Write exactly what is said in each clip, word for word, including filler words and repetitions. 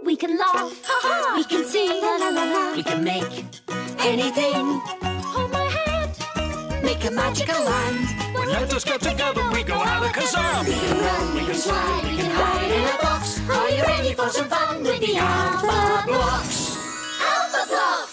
We can laugh, we can sing, la la la la. We can make anything. Hold my hand, make a magical land. When let us get together, we go alakazam. We can run, we can slide, we can hide in a box. Are you ready for some fun with the Alphablocks? Alphablocks!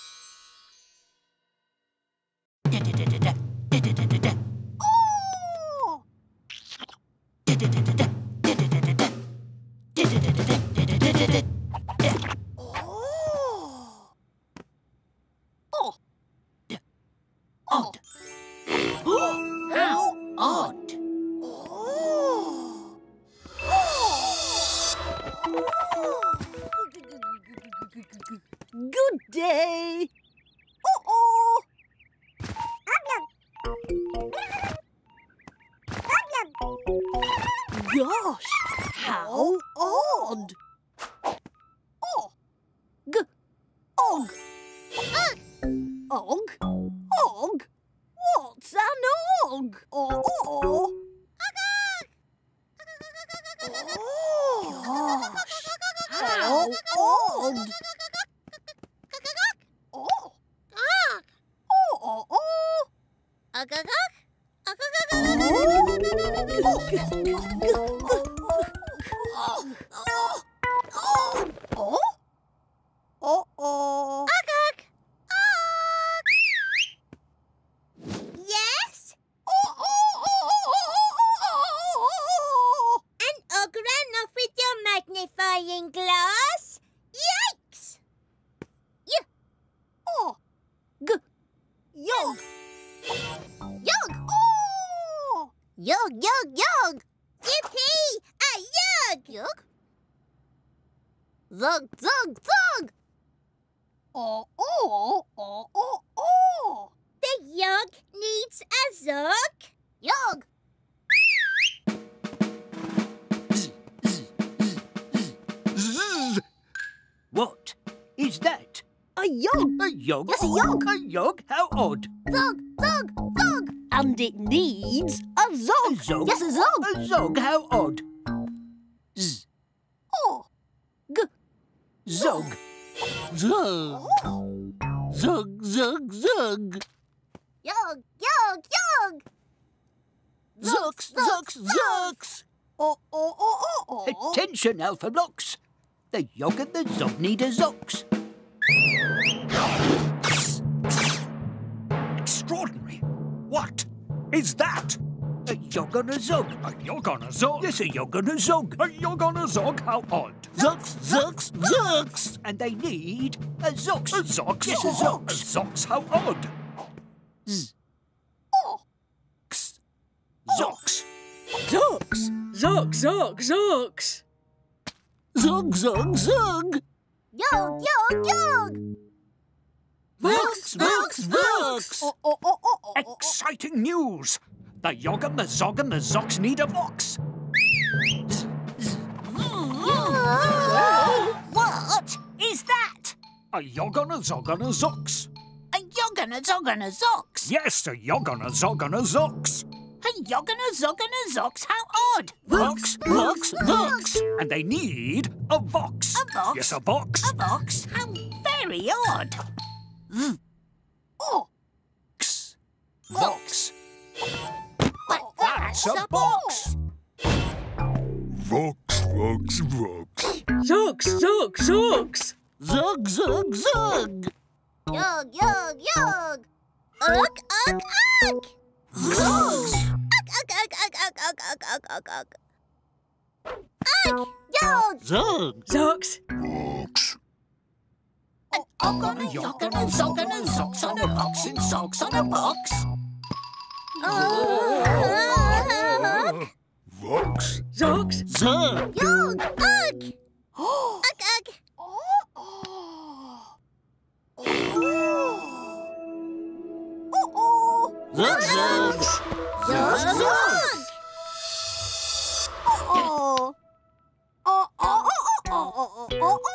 Odd. How odd. Good day. Uh-oh. Gosh, how odd. Oh. G. Og. Og? Og? What's an og? Oh. Oh. Gosh, how odd. Oh. Oh, oh, oh. Oh? Uh-oh. Yes? An og ran off with your magnifying glass. Yikes! Y. Oh. G. Yog. Yog! Oh. Yog, yog, yog! Yippee! A yog! Yog? Zog, zog, zog! Oh, oh, oh, oh, oh. The yog needs a zog. Yog! Zzz. What is that? A yog. A yog? Yes, a yog. A yog? How odd. Zog, zog, zog! And it needs a zog. A zog? Yes, a zog. A zog? How odd. Z. Oh. G. Zog. Zog. Zog, zog, zog. Yog, yog, yog! Zogs, zogs, zogs. Oh, oh, oh, oh, oh. Attention, Alphablocks. The yog and the zog need a zox. Extraordinary. What is that? A yog on a zog. A yog on a zog? Yes, a yog on a zog. A yog on a zog? How odd. Zogs, zogs, zogs. And they need a zox. A zox? Yes, a zox. A zox? How odd. Z. Oh. X. Zox. Zox! Zox, zox, zox! Zog, zog, zog. Yog, yog, yog! Vox, vox, vox. Oh, oh, oh, oh, oh, oh. Exciting news. The yog and the zog and the zox need a vox. What is that? A yog on a zog on a zox. A yog and a zog and a zox. Yes, a yog on a zog on a zox. A yog and a zog and a zox. How odd. Vox, vox, vox. And they need a vox. A vox? Yes, a vox. A vox. How very odd. V. Oh. X. Vox. But That's a box. Vox, vox, vox. Zox, zox, zox! Zog, zog, zog. Yog, yog, yog! Ugh, ugh, ugh! Zogs. Ugh, ugh, ugh, ugh, ugh, ugh, ugh, ugh, ugh, ugh. Ugh, yog! Zog. Zox! Vox. an og on a yog and a zog and a zox on a box and zogs on a box. Ugh! Vox. Zox! Zog. Yog! Ugh! Ugh, ugh! Oh, oh. Oh. Zog, zog. Zog! Zog! Oh. Oh, oh, oh, oh, oh, oh, oh, oh.